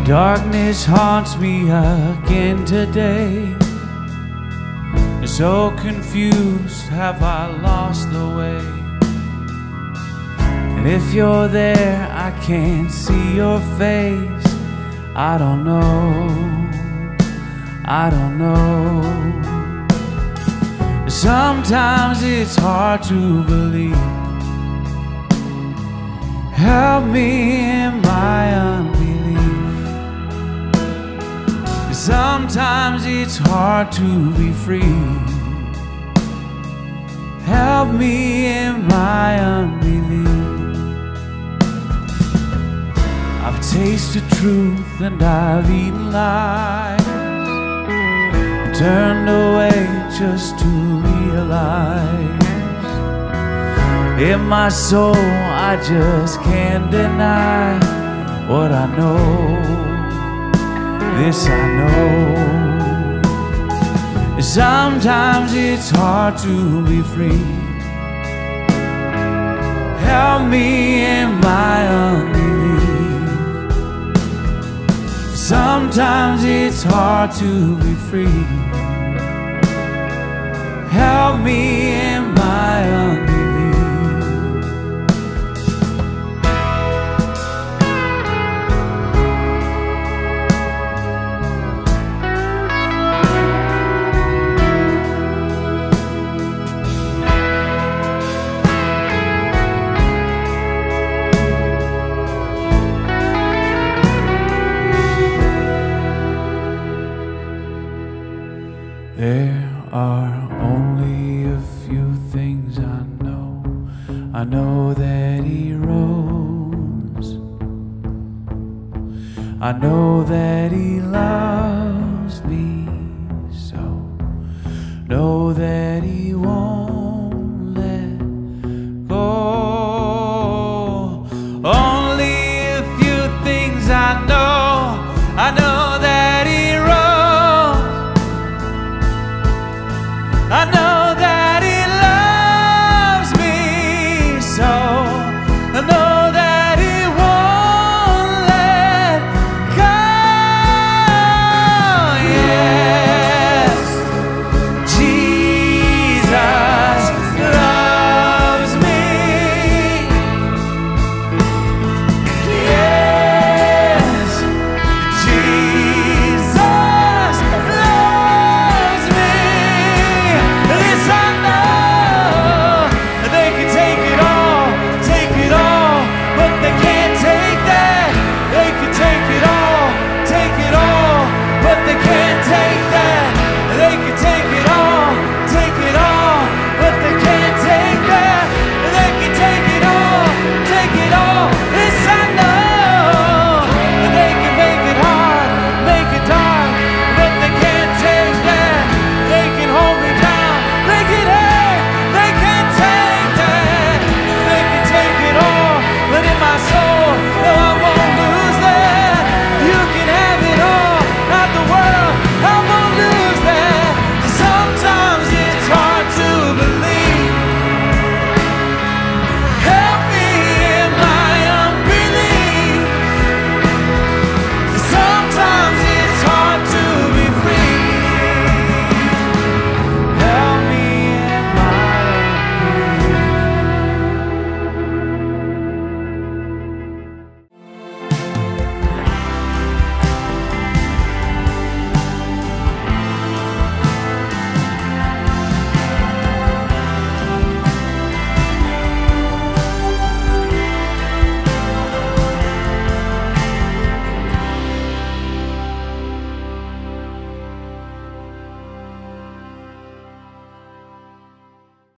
Darkness haunts me again today. So confused, have I lost the way? And if you're there, I can't see your face. I don't know, I don't know. Sometimes it's hard to believe. Help me in my unbelief. Sometimes it's hard to be free. Help me in my unbelief. I've tasted truth and I've eaten lies, turned away just to realize, in my soul I just can't deny what I know. This I know. Sometimes it's hard to be free. Help me in my unbelief. Sometimes it's hard to be free. Help me in my unbelief. There are only a few things I know. I know that He rose. I know that He loves me so. Know that He won't